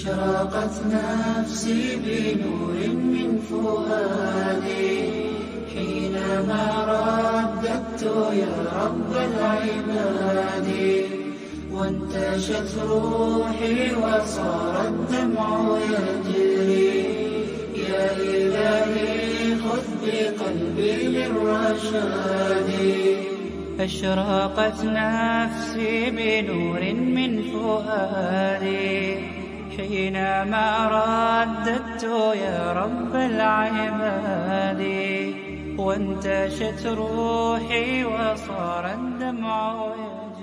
أشرقت نفسي بنور من فؤادي حينما رددت يا رب العباد، وانتشت روحي وصار الدمع يجري. يا إلهي خذ بقلبي للرشاد. أشرقت نفسي بنور من فؤادي حينما رددت يا رب العباد، وانتشت روحي وصار الدمع يجري.